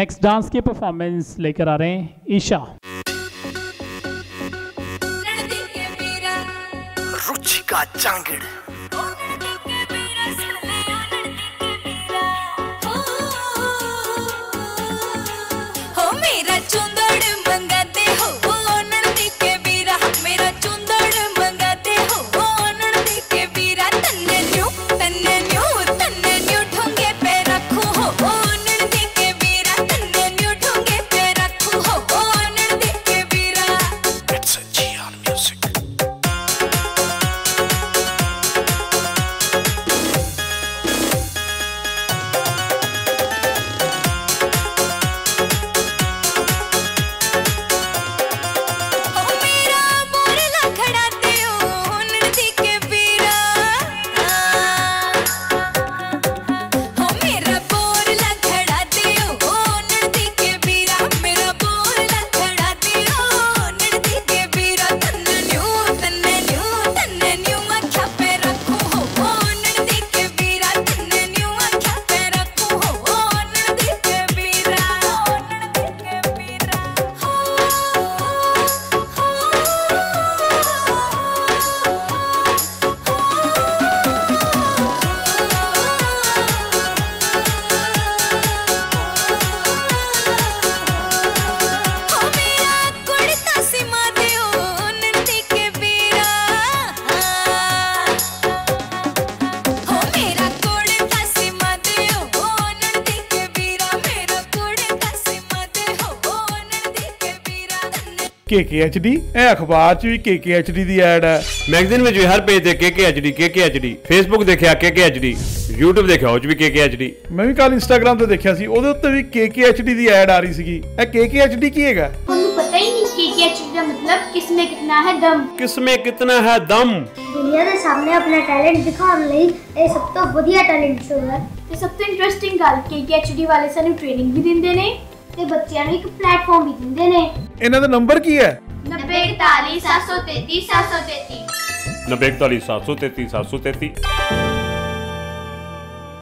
Next dance की performance लेकर आ रहे हैं ईशा। रुचिका चांगड़ KKHD ਇਹ ਅਖਬਾਰ ਚ ਵੀ KKHD ਦੀ ਐਡ ਹੈ, ਮੈਗਜ਼ੀਨ ਵਿੱਚ ਵੀ ਹਰ ਪੇਜ ਤੇ KKHD, ਫੇਸਬੁੱਕ ਦੇਖਿਆ KKHD, YouTube ਦੇਖਿਆ ਉਹ ਚ ਵੀ KKHD। ਮੈਂ ਵੀ ਕੱਲ ਇੰਸਟਾਗ੍ਰਾਮ ਤੇ ਦੇਖਿਆ ਸੀ, ਉਹਦੇ ਉੱਤੇ ਵੀ KKHD ਦੀ ਐਡ ਆ ਰਹੀ ਸੀਗੀ। ਇਹ KKHD ਕੀ ਹੈਗਾ? ਤੁਹਾਨੂੰ ਪਤਾ ਹੀ ਨਹੀਂ KKHD ਦਾ ਮਤਲਬ ਕਿਸਮੇ ਕਿਤਨਾ ਹੈ ਦਮ। ਕਿਸਮੇ ਕਿਤਨਾ ਹੈ ਦਮ। ਦੁਨੀਆ ਦੇ ਸਾਹਮਣੇ ਆਪਣਾ ਟੈਲੈਂਟ ਦਿਖਾਉਣ ਲਈ ਇਹ ਸਭ ਤੋਂ ਵਧੀਆ ਟੈਲੈਂਟ ਸ਼ੋਅ ਹੈ ਤੇ ਸਭ ਤੋਂ ਇੰਟਰਸਟਿੰਗ ਗੱਲ KKHD ਵਾਲੇ ਸਾਨੂੰ ਟ੍ਰੇਨਿੰਗ ਵੀ ਦਿੰਦੇ ਨੇ ਤੇ ਬੱਚਿਆਂ ਨੂੰ ਇੱਕ ਪਲੇਟਫਾਰਮ ਵੀ ਦਿੰਦੇ ਨੇ। ਇਹਨਾਂ ਦਾ ਨੰਬਰ ਕੀ ਹੈ? 9041 733 733 9041 733 733।